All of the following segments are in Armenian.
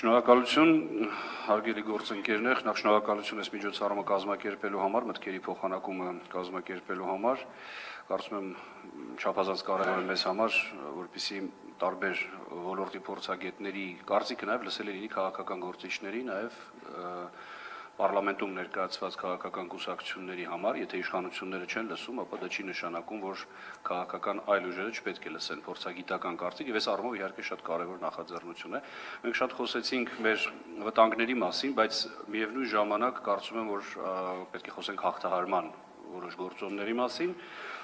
Շնորհակալություն, հարգելի գործընկերներ, նախ շնորհակալություն այս միջոցառումը կազմակերպելու համար, մտքերի փոխանակումը կազմակերպելու համար, կարծում եմ չափազանց կարևոր է մեզ համար, որպեսզի տարբեր ոլորտի փորձագետների կարծիքը նաև լսել լինի քաղաքական գործիչների, նաև Պարլամենտում ներկայացված քաղաքական կուսակցությունների համար, եթե իշխանությունները չեն լսում, ապա դա չի նշանակում, որ քաղաքական այլ ուժերը չպետք է լսեն փորձագիտական կարծիք, եւ այս առումով իհարկե շատ կարևոր նախաձեռնություն է։ Մենք շատ խոսեցինք մեր վտանգների մասին, բայց միևնույն ժամանակ կարծում եմ, որ պետք է խոսենք հաղթահարման որոշ գործոնների մասին։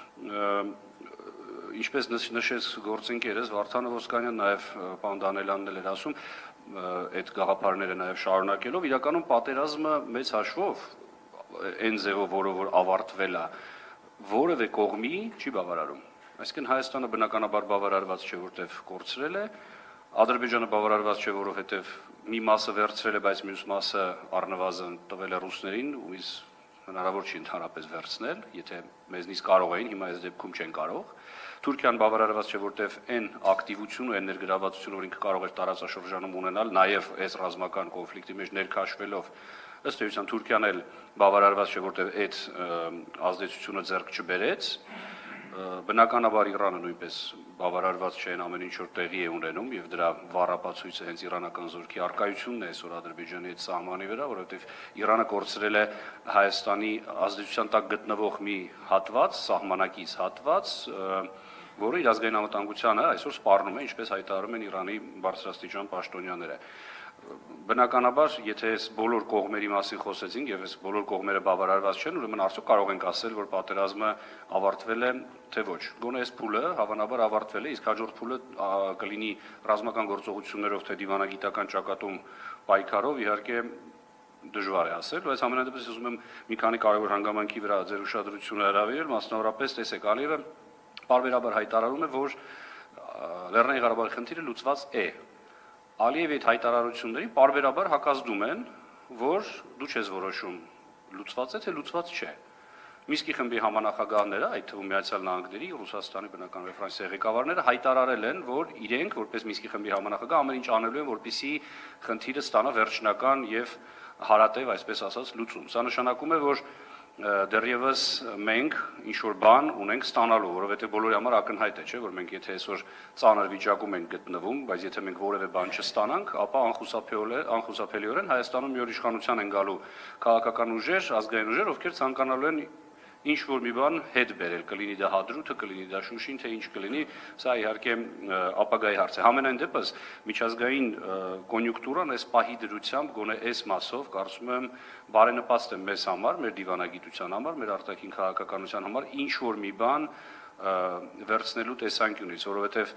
Ինչպես նշեց գործընկերս Վարդանը Ոսկանյան, նաև պարոն Դանելյանն էլ էր ասում, այդ գաղափարները նաև շարունակելով, իրականում պատերազմը մեծ հաշվով այն ձևով, որով ավարտվել է, որևէ կողմի չի բավարարում։ Այսինքն Հայաստանը բնականաբար բավարարված չէ, որտեղ կորցրել է, Ադրբեջանը բավարարված չէ, որովհետև մի մասը վերցրել է, բայց մյուս մասը առնվազն տվել է ռուսներին, ու իս հնարավոր չի ընդհանրապես վերցնել, եթե մեզնից կարող էին, հիմա այս դեպքում չեն կարող։ Թուրքիան բավարարված չէ, որտեղ այն ակտիվությունը, այն ներգրավվածությունը, որ ինքը կարող էր տարածաշրջանում ունենալ, նաև այս ռազմական կոնֆլիկտի մեջ ներքաշվելով, ըստ էության Թուրքիան էլ բավարարված չէ, որտեղ այդ ազդեցությունը ձեռք չբերեց։ Բնականաբար Իրանը նույնպես բավարարված չէ այն ամեն ինչ որ տեղի է ունենում եւ դրա վառապացույցը հենց իրանական զորքի արկայությունն է այսօր Ադրբեջանի այդ սահմանի վրա, որովհետեւ Իրանը կորցրել է Հայաստանի ազդեցության տակ գտնվող մի հատված, սահմանակից հատված, որը իր ազգային անվտանգությանը այսօր սպառնում է, ինչպես հայտարարում են Իրանի բարձրաստիճան պաշտոնյաները։ Բնականաբար, եթե այս բոլոր կողմերի մասին խոսեցինք եւ այս բոլոր կողմերը բավարարված չեն, ուրեմն արդյոք կարող ենք ասել, որ պատերազմը ավարտվել է, թե ոչ։ Գոնե այս փուլը հավանաբար ավարտվել է, իսկ հաջորդ փուլը կլինի ռազմական գործողություններով, թե դիվանագիտական ճակատում պայքարով, իհարկե դժվար է ասել, բայց ամենայն դեպս ուզում եմ մի քանի կարևոր հանգամանքի վրա ձեր ուշադրությունը հրավիրել, մասնավորապես տեսեք, Ալիևը պարբերաբար հայտարարում է, որ Լեռնային Ղարաբաղի խնդիրը լուծված է։ Ալիևի այդ հայտարարություններին պարբերաբար հակազդում են, որ դու չես որոշում լուծված է, թե լուծված չէ։ Միսկի խմբի համանախագահները, այդ թվում Միացյալ Նահանգների, Ռուսաստանի, բնականաբար Ֆրանսիայի ղեկավարները հայտարարել են, որ իրենք, որպես Միսկի խմբի համանախագահ, ամեն ինչ անելու են, որպեսզի խնդիրը ստանա վերջնական եւ հարատև, այսպես ասած, լուծում։ Սա նշանակում է, որ դեռևս մենք ինչ-որ բան ունենք ստանալու, որովհետև բոլորի համար ակնհայտ է, չէ, որ մենք եթե այսօր ծանր վիճակում ենք գտնվում, բայց եթե մենք որևէ բան չստանանք, ապա անխուսափելիորեն Հայաստանում մի օր իշխանության են գալու քաղաքական ուժեր, ազգային ուժեր, ովքեր ցանկանալու են ինչ-որ մի բան հետ բերել, կլինի դա Հադրութը, կլինի դա Շուշին, թե ինչ կլինի, սա իհարկե ապագայի հարց է։ Համենայն դեպս միջազգային կոնյունկտուրան այս պահի դրությամբ գոնե այս մասով կարծում եմ բարենպաստ է մեզ համար, մեր դիվանագիտության համար, մեր արտաքին քաղաքականության համար ինչ որ մի բան վերցնելու տեսանկյունից, որովհետև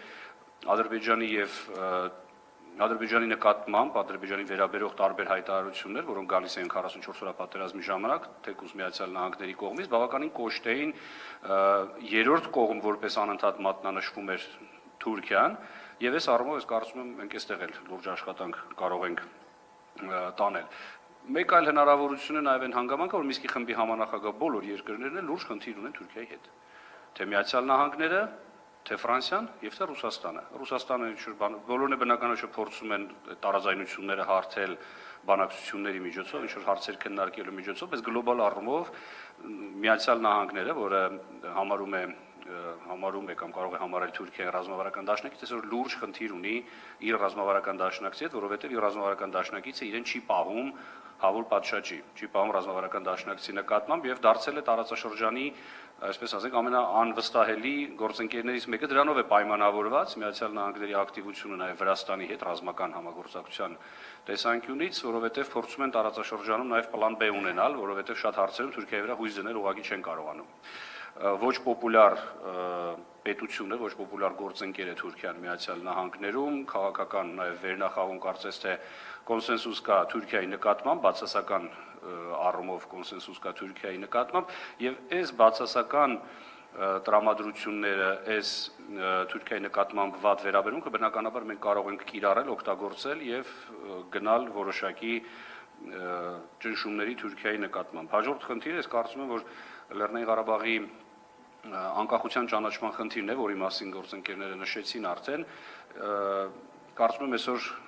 Ադրբեջանի նկատմամբ, Ադրբեջանի վերաբերող տարբեր հայտարարություններ, որոնք գալիս էին 44 օրյա պատերազմի ժամանակ, թեկուզ Միացյալ Նահանգների կողմից, բավականին կոշտ էին, երրորդ կողմ որպես անընդհատ մատնանշվում էր Թուրքիան, եւ այս առումով ես կարծում եմ մենք այստեղ էլ լուրջ աշխատանք կարող ենք տանել։ Մեկ այլ հնարավորություն է նաև այն հանգամանքը, որ Միսկի խմբի համանախագահ բոլոր երկրներն են լուրջ խնդիր ունեն Թուրքիայի հետ, թե Միացյալ Նահանգները, թե Ֆրանսիան եւ թե Ռուսաստանը։ Ռուսաստանը բոլորն է բնականաբար փորձում են տարաձայնությունները հարթել բանակցությունների միջոցով, ինչ-որ հարցեր քննարկելու միջոցով, բայց գլոբալ առումով Միացյալ Նահանգները, որը համարում է կամ կարող է համարել Թուրքիայի ռազմավարական դաշնակից, այսօր լուրջ խնդիր ունի իր ռազմավարական դաշնակցի հետ, որովհետև իր ռազմավարական դաշնակիցը իրեն չի պահում հավուլ պատշաճի, չի պահում ռազմավարական դաշնակցի նկատմամբ եւ դարձել է տարածաշրջանի, այսպես ասենք, ամենաանվստահելի գործընկերներից մեկը, դրանով է պայմանավորված Միացյալ Նահանգների ակտիվությունը նաեւ Վրաստանի հետ ռազմական համագործակցության տեսանկյունից, որովհետեւ փորձում են տարածաշրջանում նաեւ պլան B ունենալ, որովհետեւ շատ հարցերում Թուրքիայի վրա հույս դնել ուղղակի չեն կարողանում։ Ոչ պոպուլյար պետությունը, ոչ պոպուլյար գործընկեր է Թուրքիան Միացյալ Նահանգներում, քաղաքական նաև վերնախավում կարծես թե կոնսենսուս կա Թուրքիայի նկատմամբ, բացասական առումով կոնսենսուս կա Թուրքիայի նկատմամբ, եւ այս բացասական տրամադրությունները, այս Թուրքիայի նկատմամբ վատ վերաբերմունքը բնականաբար մենք կարող ենք կիրառել, օգտագործել եւ գնալ որոշակի ճնշումների Թուրքիայի նկատմամբ։ Հաջորդ խնդիրը ես կարծում եմ, որ Լեռնային Ղարաբաղի անկախության ճանաչման խնդիրն է, որի մասին գործընկերները նշեցին արդեն, կարծում եմ այսօր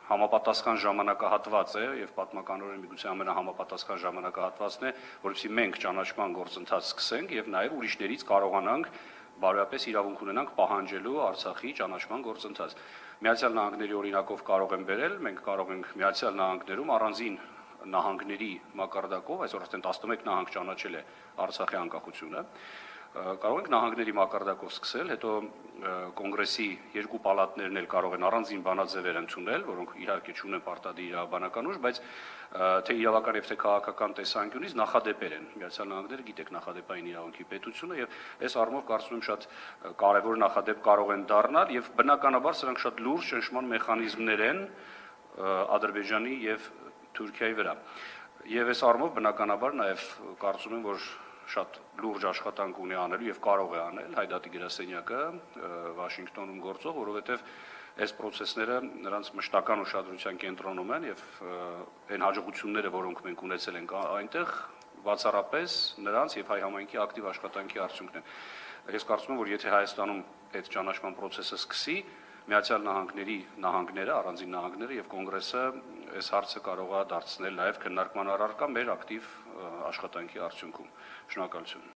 համապատասխան ժամանակահատված է եւ պատմականորեն միգուցե ամենահամապատասխան ժամանակահատվածն է, որովհետեւ մենք ճանաչման գործընթաց սկսենք եւ նաեւ ուրիշներից կարողանանք բարոյապես իրավունք ունենանք պահանջելու Արցախի ճանաչման գործընթաց։ Միացյալ Նահանգների օրինակով կարող են բերել, մենք կարող ենք Միացյալ Նահանգներում առանձին նահանգների մակարդակով, այսօր արդեն 11 նահանգ ճանաչել է Արցախի անկախությունը, կարող ենք նահանգների մակարդակով սկսել, հետո կոնգրեսի երկու պալատներն էլ կարող են առանձին բանաձևեր ընդունել, որոնք իհարկե չունեն պարտադիր իրավաբանական ուժ, բայց թե իրավական եւ թե քաղաքական տեսանկյունից նախադեպեր են։ Միացյալ Նահանգները գիտեք նախադեպային իրավունքի պետությունը եւ այս առումով կարծում եմ շատ կարեւոր նախադեպ կարող են դառնալ եւ բնականաբար սրանք շատ լուրջ ճնշման մեխանիզմներ են Ադրբեջանի եւ Թուրքիայի վրա։ Եվ այս առումով բնականաբար նաև կարծում եմ, որ շատ լուրջ աշխատանք ունի անելու եւ կարող է անել Հայդատի գրասենյակը Վաշինգտոնում գործող, որովհետեւ այս process-ները նրանց մշտական ուշադրության կենտրոնում են եւ այն հաջողությունները, որոնք մենք ունեցել ենք այնտեղ, բացառապես նրանց եւ հայ համայնքի ակտիվ աշխատանքի արդյունքն են։ Ես կարծում եմ, որ եթե Հայաստանում այդ ճանաչման process-ը սկսի, Միացյալ Նահանգների նահանգները, առանձին նահանգները եւ կոնգրեսը այս հարցը կարող է դարձնել նաեւ քննարկման առարկա մեր ակտիվ աշխատանքի արդյունքում։ Շնորհակալություն։